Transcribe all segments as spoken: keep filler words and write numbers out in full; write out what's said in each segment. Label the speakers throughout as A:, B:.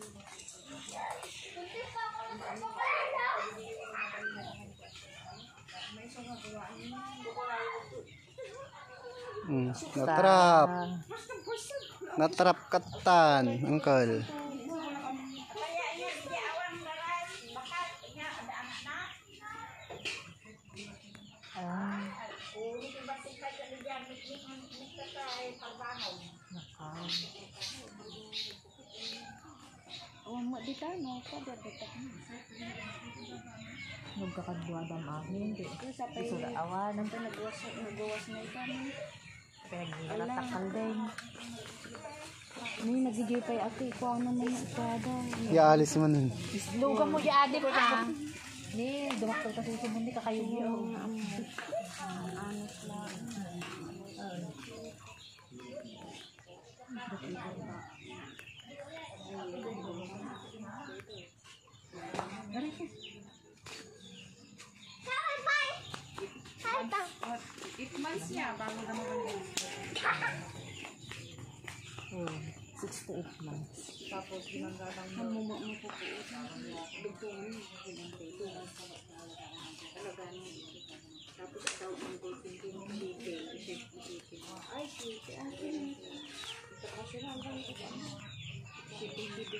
A: Hmm, natrap. Natrap katan, Uncle.
B: Ah. Oh, mak di tanah pa dapat. Nagkakadwadam amin di. Sudah awan ang nagwas nagwas na kami. Pinaghilat takal din. Ni nagigipay ako ko ano man isada.
A: Ya alis mo nun.
B: Islugan mo di ade pa. Ni dumaktal ka sa mundi kakayuyo. Anos lang.
C: eight months niya bago na maganda.
B: Oh, six to eight months.
C: Tapos ginagalang mo mo mo po po. Dugtong tapos daw ang golden king dito, shape dito. Ay, shit. Ito kasi lang ang shipping dito.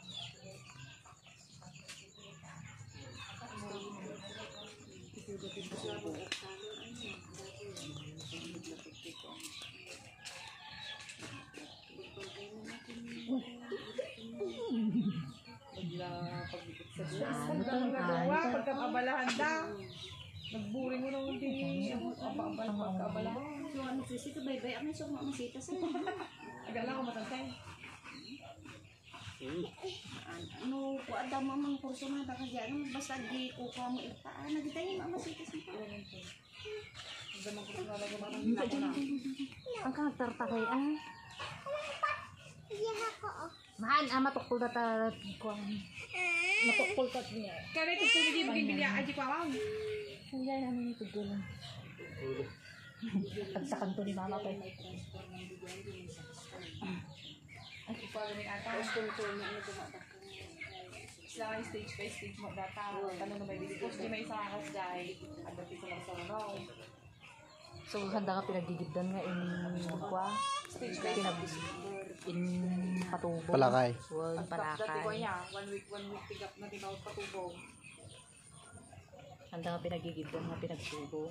C: Pagkabalahan da. Nagburing mo nung hindi abang-abang pagkabalahan.
B: So ano sisi ka bay-bay ang isok mo masita sa.
C: Agad lang ako matantay.
B: Ano ko ada mamang kurso na ta kasi ano basta di ko ka mo ipa nagitay mo masita sa.
C: Ganun ko talaga man.
B: Ang katartakay ah. Mahan ah matukol na ta kuan. Matukol ka niya.
C: Kaya ito po hindi maging bilya aji ko awang.
B: Hindi namin ito gulo. At sa kanto ni mama pa.
C: Ay, ipagod ni ata. Sila stage by stage mo data. Tanong na may discourse. Di may isang akas dahil agad isa lang sa ano.
B: So handa ka pinagdidibdan nga in kwa.
C: Stage by stage.
B: In patubo.
A: Palakay.
B: Wag
C: Dati ko
B: palakay.
C: niya, one week, one week tigap na tinawag patubong.
B: Handa ka pinagdidibdan nga pinagtubo.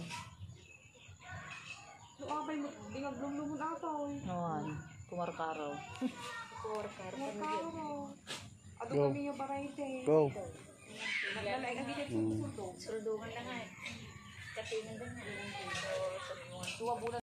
C: Luabay mo, di maglumlumon ato eh.
B: Noan, kumarkaraw.
C: Markaro. Ado
A: Go.
C: kami yung variety.
A: Go.
C: Naglalay ka dito sa sulto.
B: Surdukan na nga eh. Katingan din nga.
C: Dua bulan